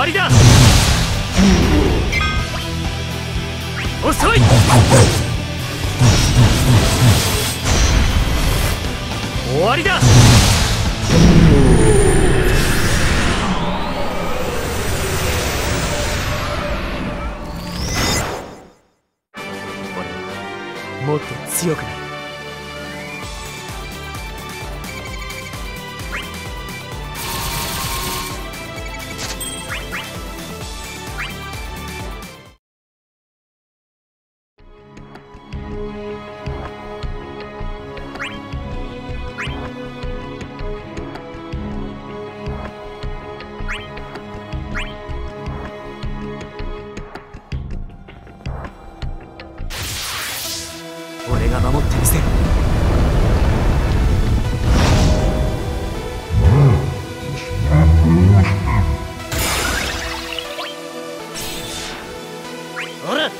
終わりだ。遅い。終わりだ。俺はもっと強くなる。俺が守ってみせる。ほら、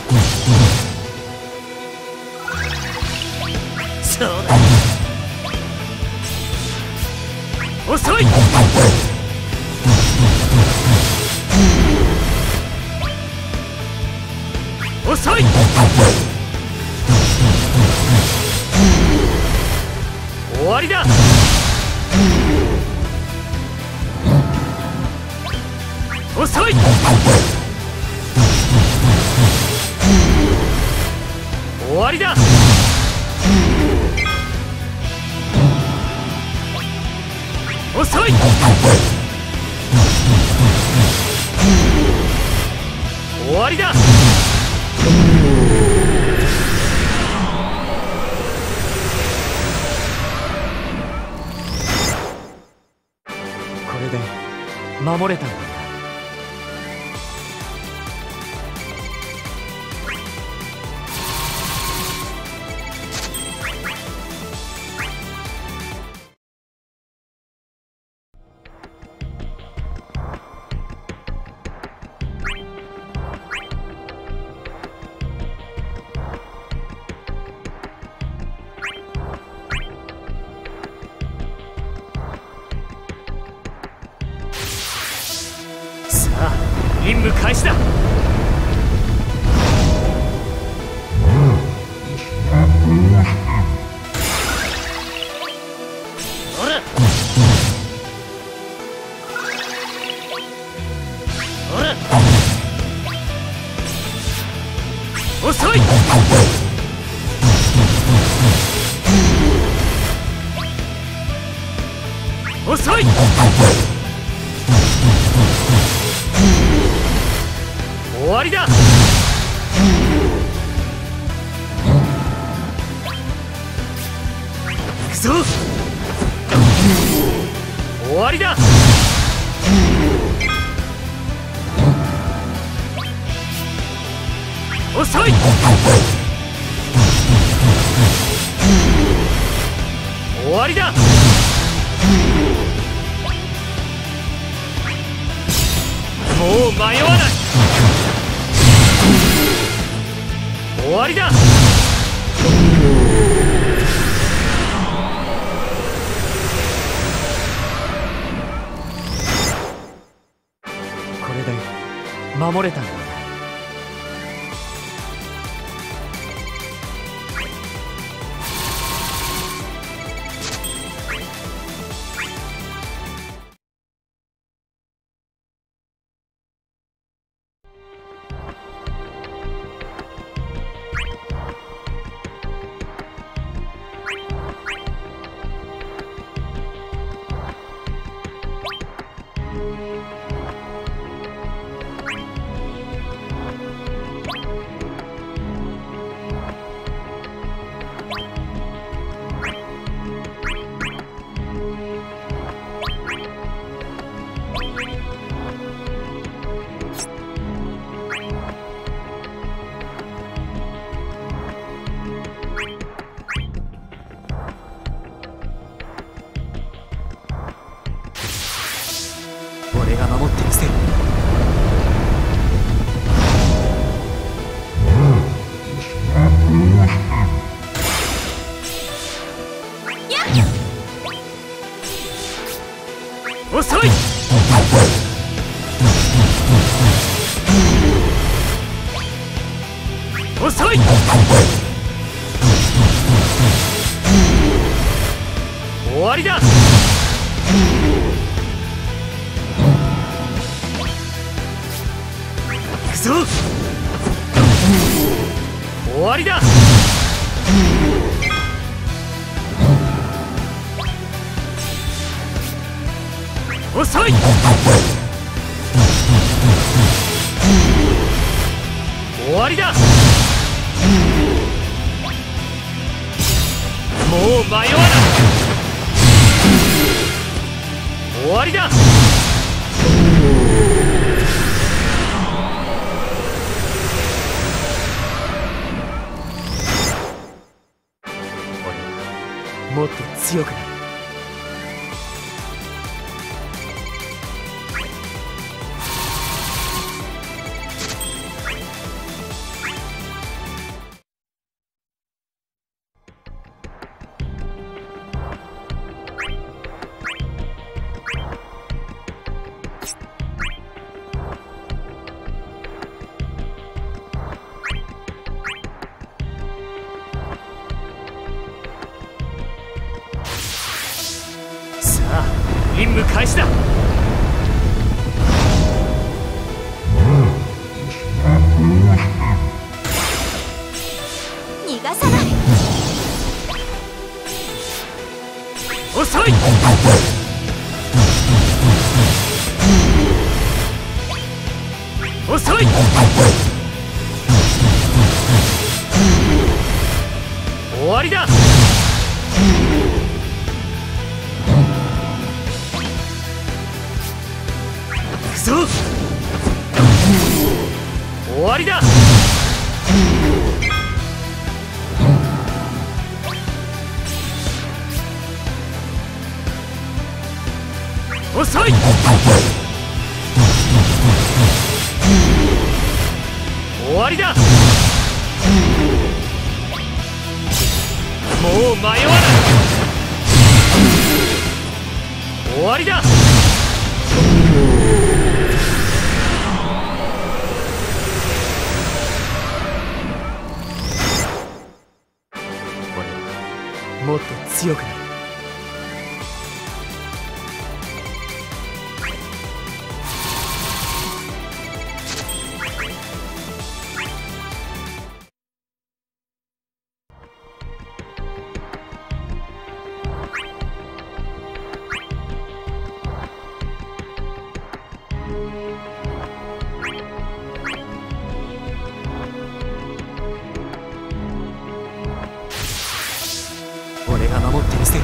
そうだ。遅い。遅い。終わりだ。遅い。終わりだ。遅い。終わりだ。これで守れたんだな。さあ、任務開始だ。ほら、ほら、遅い。遅い。終わりだ。行くぞ。終わりだ。遅い。終わりだ。もう迷わない。終わりだ。これで守れたんだな。俺が守ってみせる。遅い。 遅い。終わりだ。行くぞ。終わりだ。遅い。終わりだ。もう迷わない。終わりだ。俺はもっと強くなる。任務開始だ。 逃がさない。 遅い。遅い。終わりだ。終わりだ。遅い。終わりだ。もう迷わない。終わりだ。もっと強くなる。俺が守ってみせる。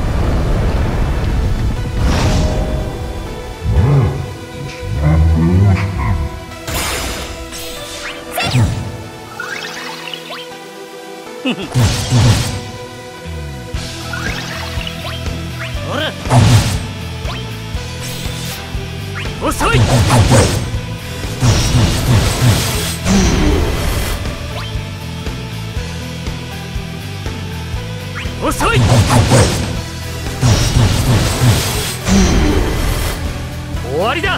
ほら。遅い。遅い。終わりだ。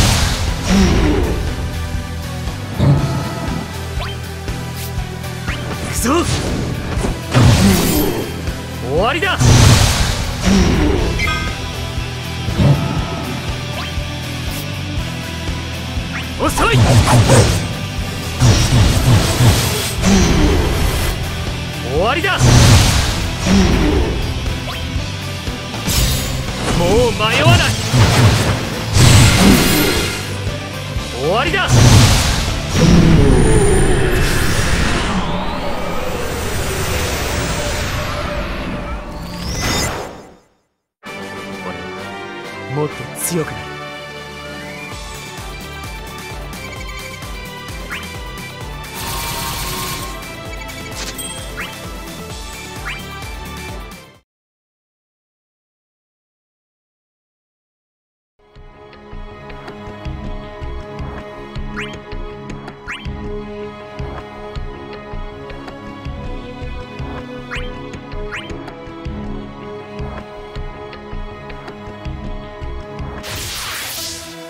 行くぞ。終わりだ。遅い。終わりだ。もう迷わない。終わりだ。俺はもっと強くなる。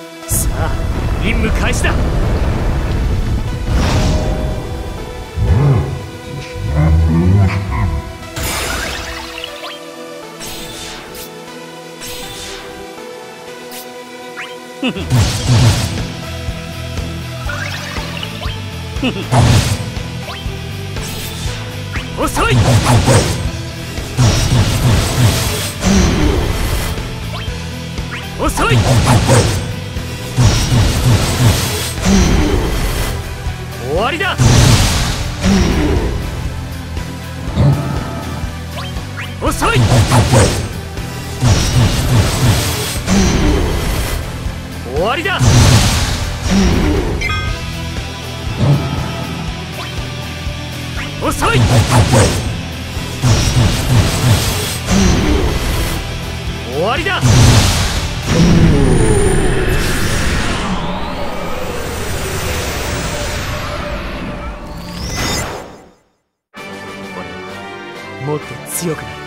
さあ、任務開始だ。 遅い。遅い。終わりだ。遅い。終わりだ。遅い。終わりだ。もっと強くなる。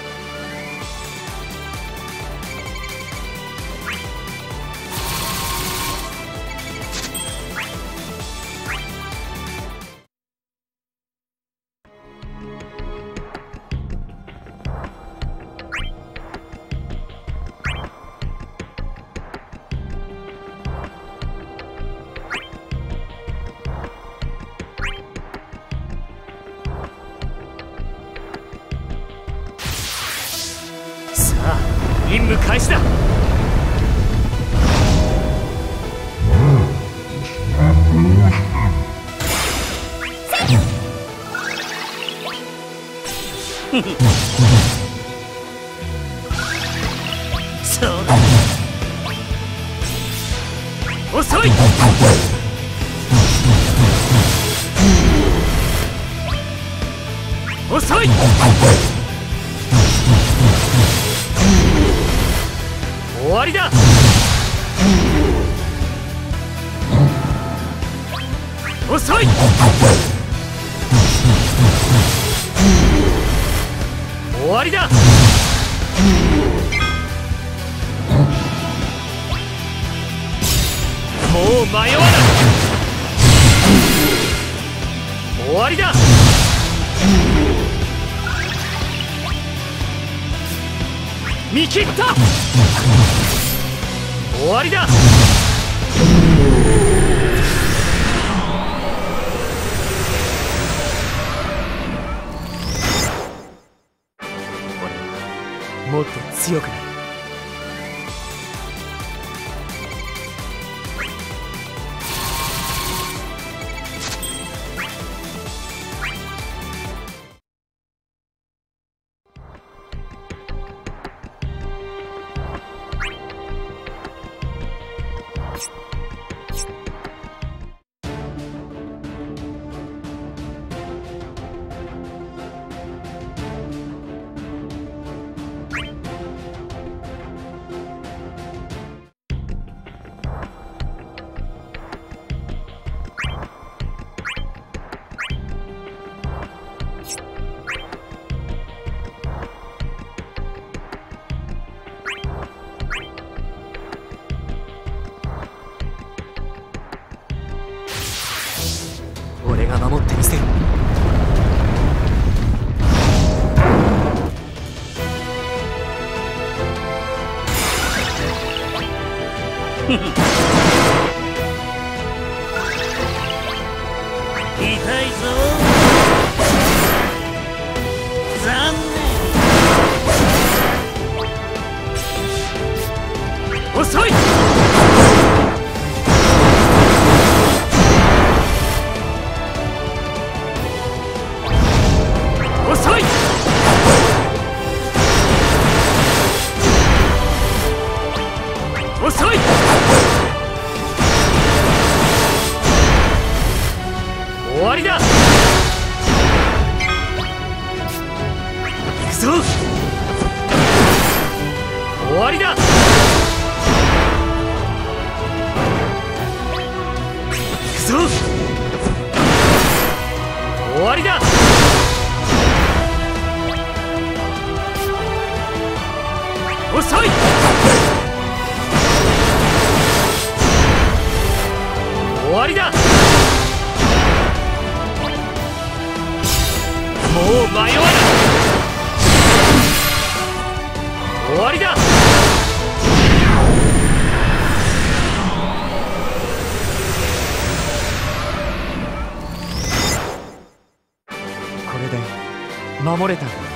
任務開始だ。そうだ。遅い。遅い。終わりだ。遅い。終わりだ。もう迷わない。終わりだ。見切った。終わりだ。もっと強くなる。俺が守ってみせる。 痛いぞ。残念。 遅い。遅い。遅い。終わりだ。行くぞ。終わりだ。行くぞ。終わりだ。遅い。終わりだ。 守れた。